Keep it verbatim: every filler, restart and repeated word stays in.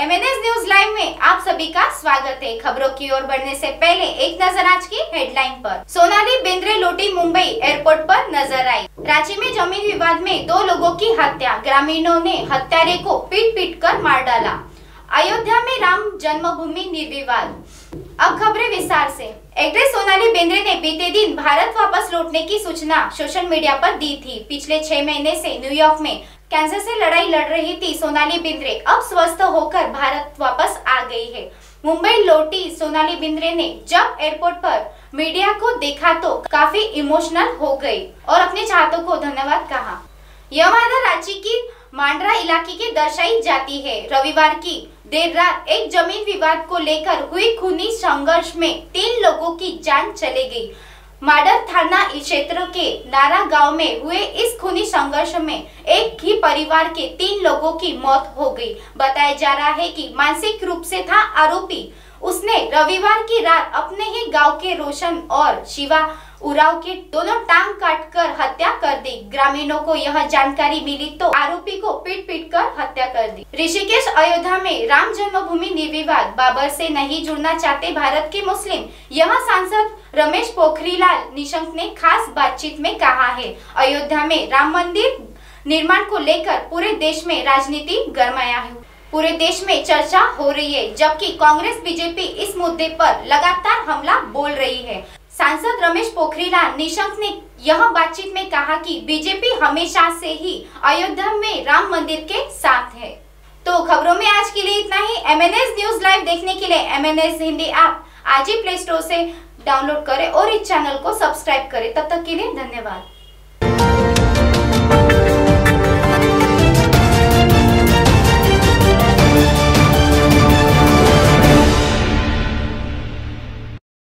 M N S news live में आप सभी का स्वागत है। खबरों की ओर बढ़ने से पहले एक नजर आज की हेडलाइन पर। सोनाली बेंद्रे लोटी मुंबई एयरपोर्ट पर नजर आई। रांची में जमीन विवाद में दो लोगों की हत्या, ग्रामीणों ने हत्यारे को पीट पीट कर मार डाला। अयोध्या में राम जन्मभूमि निर्विवाद। अब खबरें विस्तार से। एक्ट्रेस सोनाली बेंद्रे ने बीते दिन भारत वापस लौटने की सूचना सोशल मीडिया पर दी थी। पिछले छह महीने से न्यूयॉर्क में कैंसर से लड़ाई लड़ रही थी सोनाली बेंद्रे अब स्वस्थ होकर भारत वापस आ गई है। मुंबई लौटी सोनाली बेंद्रे ने जब एयरपोर्ट पर मीडिया को देखा तो काफी इमोशनल हो गई और अपने चाहतों को धन्यवाद कहा। यह वादा रांची की मांड्रा इलाके की दर्शाई जाती है। रविवार की देर रात एक जमीन विवाद को लेकर हुई खूनी संघर्ष में तीन लोगों की जान चली गई। माडर थाना क्षेत्र के नारा गांव में हुए इस खूनी संघर्ष में एक ही परिवार के तीन लोगों की मौत हो गई। बताया जा रहा है कि मानसिक रूप से था आरोपी। उसने रविवार की रात अपने ही गांव के रोशन और शिवा उराव के दोनों टांग काटकर हत्या कर दी। ग्रामीणों को यह जानकारी मिली तो आरोपी को पीट पीट कर हत्या कर दी। ऋषिकेश अयोध्या में राम जन्मभूमि निर्विवाद। बाबर से नहीं जुड़ना चाहते भारत के मुस्लिम, यह सांसद रमेश पोखरियाल निशंक ने खास बातचीत में कहा है। अयोध्या में राम मंदिर निर्माण को लेकर पूरे देश में राजनीति गरमाया है। पूरे देश में चर्चा हो रही है, जबकि कांग्रेस बीजेपी इस मुद्दे पर लगातार हमला बोल रही है। सांसद रमेश पोखरियाल निशंक ने यह बातचीत में कहा कि बीजेपी हमेशा से ही अयोध्या में राम मंदिर के साथ है। तो खबरों में आज के लिए इतना ही। M N S news live देखने के लिए M N S Hindi app आज ही प्ले स्टोर से डाउनलोड करें और इस चैनल को सब्सक्राइब करें। तब तक के लिए धन्यवाद।